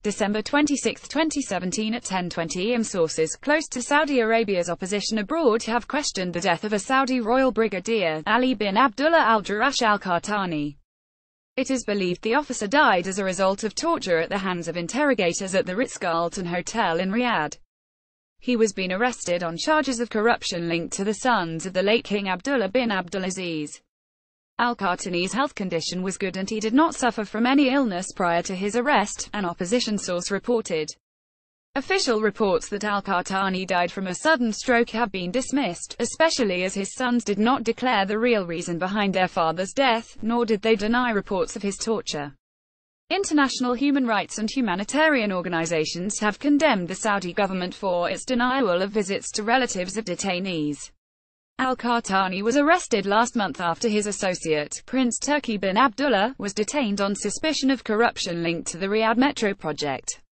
December 26, 2017 at 10:20 am. Sources close to Saudi Arabia's opposition abroad have questioned the death of a Saudi royal brigadier, Ali bin Abdullah al-Jurash al-Qahtani. It is believed the officer died as a result of torture at the hands of interrogators at the Ritz-Carlton Hotel in Riyadh. He was being arrested on charges of corruption linked to the sons of the late King Abdullah bin Abdulaziz. Al-Qahtani's health condition was good and he did not suffer from any illness prior to his arrest, an opposition source reported. Official reports that al-Qahtani died from a sudden stroke have been dismissed, especially as his sons did not declare the real reason behind their father's death, nor did they deny reports of his torture. International human rights and humanitarian organizations have condemned the Saudi government for its denial of visits to relatives of detainees. Al-Qahtani was arrested last month after his associate, Prince Turki bin Abdullah, was detained on suspicion of corruption linked to the Riyadh Metro project.